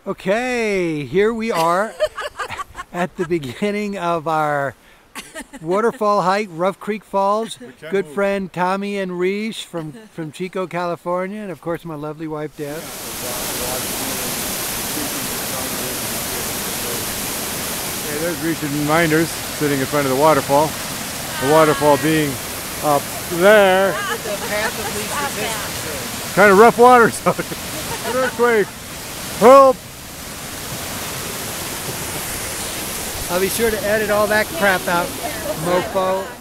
Okay, here we are at the beginning of our waterfall hike, Rough Creek Falls. Good friend Tommy and Risha from Chico, California, and of course my lovely wife Deb. Okay, there's Risha and Minders sitting in front of the waterfall. The waterfall being up there. Kind of rough water, so an earthquake. Help! I'll be sure to edit all that crap out, mofo.